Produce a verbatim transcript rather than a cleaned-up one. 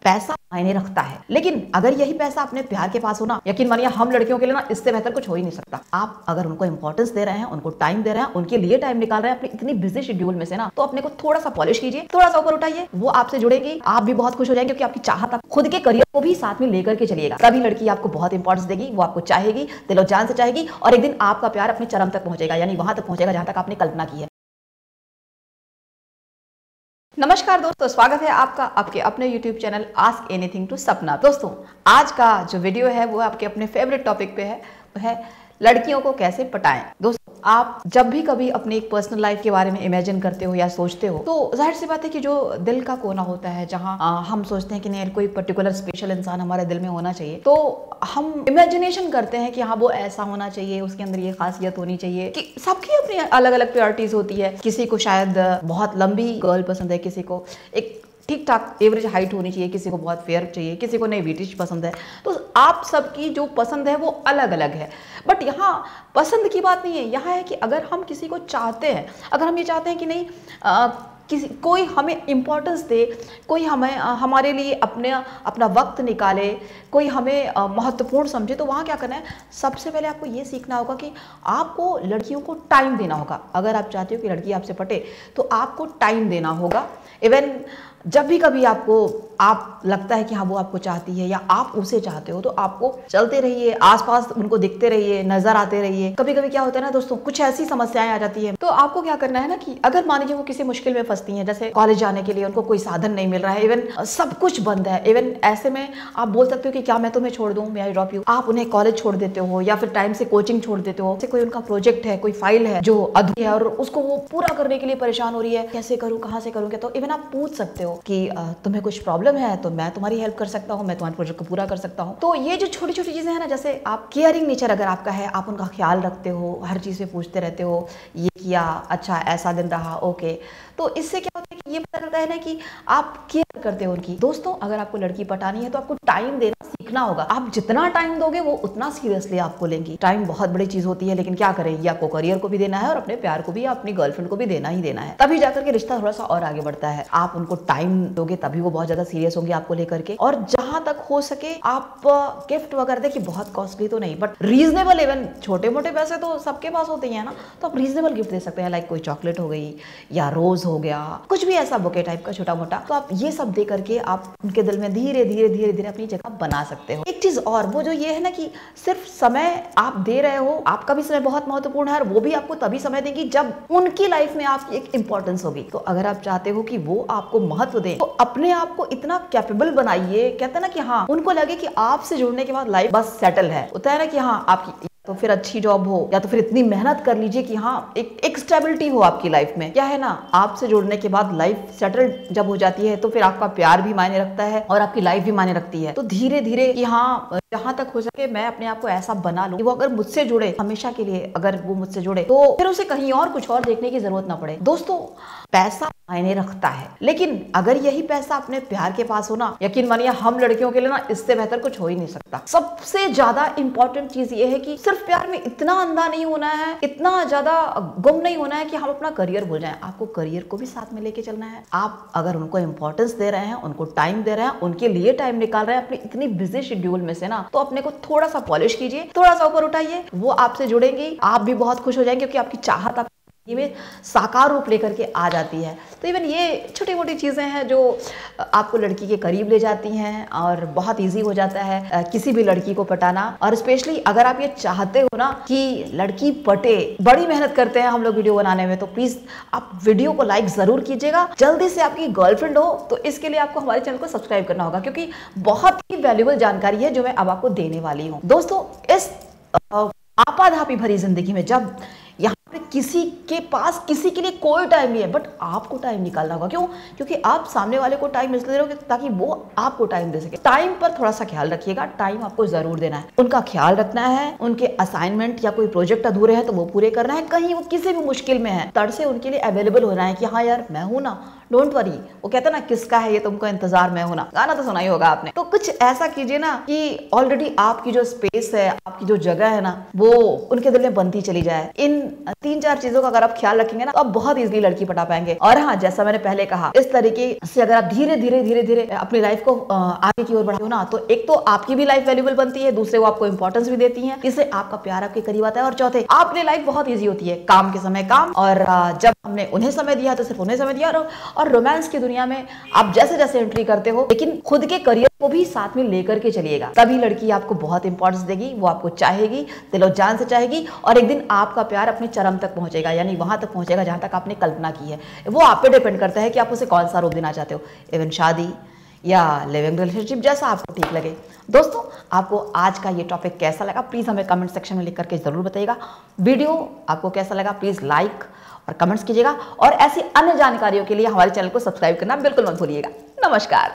पैसा मायने रखता है, लेकिन अगर यही पैसा अपने प्यार के पास हो ना, यकीन मानिए हम लड़कियों के लिए ना इससे बेहतर कुछ हो ही नहीं सकता। आप अगर उनको इंपॉर्टेंस दे रहे हैं, उनको टाइम दे रहे हैं, उनके लिए टाइम निकाल रहे हैं अपनी इतनी बिजी शेड्यूल में से ना, तो अपने को थोड़ा सा पॉलिश कीजिए, थोड़ा सा ऊपर उठाइए, वो आपसे जुड़ेगी, आप भी बहुत खुश हो जाएंगे, क्योंकि आपकी चाहत, आप खुद के करियर को भी साथ में लेकर के चलिएगा। तभी लड़की आपको बहुत इंपॉर्टेंस देगी, वो आपको चाहेगी, दिलो जान से चाहेगी, और एक दिन आपका प्यार अपने चरम तक पहुंचेगा, यानी वहां तक पहुंचेगा जहां तक आपने कल्पना की है। नमस्कार दोस्तों, स्वागत है आपका आपके अपने YouTube channel ask anything to Sapna. दोस्तों, आज का जो वीडियो है वो आपके अपने फेवरेट टॉपिक पे है, वो है लड़कियों को कैसे पटाएं। दोस्तों, आप जब भी कभी अपनी एक पर्सनल लाइफ के बारे में इमेजिन करते हो या सोचते हो, तो जाहिर सी बात है कि जो दिल का कोना होता है, जहां आ, हम सोचते हैं कि नहीं कोई पर्टिकुलर स्पेशल इंसान हमारे दिल में होना चाहिए, तो हम इमेजिनेशन करते हैं कि हाँ वो ऐसा होना चाहिए, उसके अंदर ये खासियत होनी चाहिए। कि सबकी अपनी अलग अलग प्रायोरिटीज होती है। किसी को शायद बहुत लंबी गर्ल पसंद है, किसी को एक ठीक ठाक एवरेज हाइट होनी चाहिए, किसी को बहुत फेयर चाहिए, किसी को नहीं ब्रिटिश पसंद है। तो आप सबकी जो पसंद है वो अलग अलग है। बट यहाँ पसंद की बात नहीं है, यहाँ है कि अगर हम किसी को चाहते हैं, अगर हम ये चाहते हैं कि नहीं आ, किसी कोई हमें इम्पोर्टेंस दे, कोई हमें आ, हमारे लिए अपने अपना वक्त निकाले, कोई हमें आ, महत्वपूर्ण समझे, तो वहाँ क्या करना है? सबसे पहले आपको ये सीखना होगा कि आपको लड़कियों को टाइम देना होगा। अगर आप चाहते हो कि लड़की आपसे पटे, तो आपको टाइम देना होगा। इवन जब भी कभी आपको आप लगता है कि हाँ वो आपको चाहती है या आप उसे चाहते हो, तो आपको चलते रहिए, आसपास उनको दिखते रहिए, नजर आते रहिए। कभी कभी क्या होता है ना दोस्तों, कुछ ऐसी समस्याएं आ जाती है, तो आपको क्या करना है ना कि अगर मान लीजिए वो किसी मुश्किल में फंसती हैं, जैसे कॉलेज जाने के लिए उनको कोई साधन नहीं मिल रहा है, इवन सब कुछ बंद है, इवन ऐसे में आप बोल सकते हो कि क्या मैं तुम्हें छोड़ दूं, मैं आई ड्रॉप यू। आप उन्हें कॉलेज छोड़ देते हो या फिर टाइम से कोचिंग छोड़ देते हो। कोई उनका प्रोजेक्ट है, कोई फाइल है जो अधूरी है और उसको वो पूरा करने के लिए परेशान हो रही है, कैसे करूँ, कहाँ से करूँ, क्या? तो इवन आप पूछ सकते हो कि तुम्हें कुछ प्रॉब्लम है तो मैं तुम्हारी हेल्प कर सकता हूँ, मैं तुम्हारे प्रोजेक्ट को पूरा कर सकता हूँ। तो ये जो छोटी छोटी चीजें हैं ना, जैसे आप केयरिंग नेचर अगर आपका है, आप उनका ख्याल रखते हो, हर चीज पे पूछते रहते हो, ये किया, अच्छा ऐसा दिन रहा, ओके, तो इससे क्या होता है कि ये पता चलता है ना कि आप केयर करते हो उनकी। दोस्तों, अगर आपको लड़की पटानी है तो आपको टाइम देना सीखना होगा। आप जितना टाइम दोगे वो उतना सीरियसली आपको लेंगी। टाइम बहुत बड़ी चीज होती है, लेकिन क्या करें, ये आपको करियर को भी देना है और अपने प्यार को भी, अपनी गर्लफ्रेंड को भी देना ही देना है। तभी जाकर के रिश्ता थोड़ा सा और आगे बढ़ता है। आप उनको टाइम दोगे तभी वो बहुत ज्यादा सीरियस होंगे आपको लेकर के। और जहां तक हो सके आप गिफ्ट वगैरह देखिए, बहुत कॉस्टली तो नहीं, बट रीजनेबल, इवन छोटे मोटे पैसे तो सबके पास होते ही है ना, तो आप रीजनेबल गिफ्ट दे सकते हैं। लाइक कोई चॉकलेट हो गई या रोज हो गया, कुछ भी ऐसा बुके टाइप का छोटा मोटा, तो आप ये सब दे करके आप उनके दिल में धीरे धीरे धीरे धीरे अपनी जगह बना सकते हो। एक चीज और, वो जो ये है ना कि सिर्फ समय आप दे रहे हो, आपका भी समय बहुत महत्वपूर्ण है और वो भी आपको तभी समय देगी जब उनकी लाइफ में आपकी एक इंपॉर्टेंस होगी। तो अगर आप चाहते हो कि वो आपको महत्व दे, तो अपने आप को इतना कैपेबल बनाइए, कहते हैं ना कि हाँ उनको लगे कि आपसे जुड़ने के बाद लाइफ बस सेटल है। होता है ना कि हाँ आपकी तो फिर अच्छी जॉब हो, या तो फिर इतनी मेहनत कर लीजिए कि हाँ एक एक स्टेबिलिटी हो आपकी लाइफ में। क्या है ना, आपसे जुड़ने के बाद लाइफ सेटल्ड जब हो जाती है, तो फिर आपका प्यार भी मायने रखता है और आपकी लाइफ भी मायने रखती है। तो धीरे धीरे कि हाँ जहां तक हो सके मैं अपने आप को ऐसा बना लूं कि वो अगर मुझसे जुड़े हमेशा के लिए, अगर वो मुझसे जुड़े तो फिर उसे कहीं और कुछ और देखने की जरूरत ना पड़े। दोस्तों, पैसा मायने रखता है, लेकिन अगर यही पैसा अपने प्यार के पास हो ना, यकीन मानिए हम लड़कियों के लिए ना इससे बेहतर कुछ हो ही नहीं सकता। सबसे ज्यादा इंपॉर्टेंट चीज ये है कि सिर्फ प्यार में इतना अंधा नहीं होना है, इतना ज्यादा गुम नहीं होना है कि हम अपना करियर भूल जाएं। आपको करियर को भी साथ में लेके चलना है। आप अगर उनको इंपॉर्टेंस दे रहे हैं, उनको टाइम दे रहे हैं, उनके लिए टाइम निकाल रहे हैं अपनी इतनी बिजी शेड्यूल में से ना, तो अपने को थोड़ा सा पॉलिश कीजिए, थोड़ा सा ऊपर उठाइए, वो आपसे जुड़ेंगी, आप भी बहुत खुश हो जाएंगे, क्योंकि आपकी चाहत आप में साकार रूप लेकर के आ जाती है। तो इवन ये छोटी मोटी चीज़ें हैं जो आपको लड़की के करीब ले जाती हैं और बहुत इजी हो जाता है किसी भी लड़की को पटाना। और स्पेशली अगर आप ये चाहते हो ना कि लड़की पटे, बड़ी मेहनत करते हैं हम लोग वीडियो बनाने में, तो प्लीज़ आप वीडियो को लाइक ज़रूर कीजिएगा। जल्दी से आपकी गर्लफ्रेंड हो तो इसके लिए आपको हमारे चैनल को सब्सक्राइब करना होगा, क्योंकि बहुत ही वैल्यूबल जानकारी है जो मैं अब आपको देने वाली हूँ। दोस्तों, इस आपाधापी भरी जिंदगी में जब यहाँ पे किसी के पास किसी के लिए कोई टाइम नहीं है, बट आपको टाइम निकालना होगा। क्यों? क्योंकि आप सामने वाले को टाइम इसलिए दे रहे हो ताकि वो आपको टाइम दे सके। टाइम पर थोड़ा सा ख्याल रखिएगा, टाइम आपको जरूर देना है, उनका ख्याल रखना है, उनके असाइनमेंट या कोई प्रोजेक्ट अधूरे हैं तो वो पूरे करना है, कहीं वो किसी भी मुश्किल में है तड़ से उनके लिए अवेलेबल होना है कि हाँ यार मैं हूं ना, डोंट वरी, वो कहते ना किसका है ये तुमको इंतजार में होना, गाना तो सुना ही होगा आपने। तो कुछ ऐसा कीजिए ना कि ऑलरेडी आपकी जो स्पेस है, आपकी जो जगह है ना, वो उनके दिल में बनती चली जाए। इन तीन चार चीजों का अगर आप ख्याल रखेंगे ना तो आप बहुत इजीली लड़की पटा पाएंगे। और हाँ, जैसा मैंने पहले कहा, इस तरीके से अगर आप धीरे धीरे धीरे धीरे अपनी लाइफ को आगे की ओर बढ़ाओ ना, तो एक तो आपकी भी लाइफ वैल्यूबल बनती है, दूसरे वो आपको इंपॉर्टेंस भी देती है, इससे आपका प्यार आपके करीब आता है, और चौथे आपकी लाइफ बहुत ईजी होती है। काम के समय काम, और जब हमने उन्हें समय दिया तो सिर्फ उन्हें समय दिया। और रोमांस की दुनिया में आप जैसे जैसे एंट्री करते हो, लेकिन खुद के करियर को भी साथ में लेकर के चलिएगा, तभी लड़की आपको बहुत इंपॉर्टेंस देगी, वो आपको चाहेगी, दिलो जान से चाहेगी, और एक दिन आपका प्यार अपने चरम तक पहुंचेगा, यानी वहां तक पहुंचेगा जहां तक आपने कल्पना की है। वो आप पे डिपेंड करता है कि आप उसे कौन सा रूप देना चाहते हो, इवन शादी या लिविंग रिलेशनशिप, जैसा आपको ठीक लगे। दोस्तों, आपको आज का ये टॉपिक कैसा लगा प्लीज हमें कमेंट सेक्शन में लिख करके जरूर बताइएगा। वीडियो आपको कैसा लगा प्लीज लाइक और कमेंट्स कीजिएगा, और ऐसी अन्य जानकारियों के लिए हमारे चैनल को सब्सक्राइब करना बिल्कुल मत भूलिएगा। नमस्कार।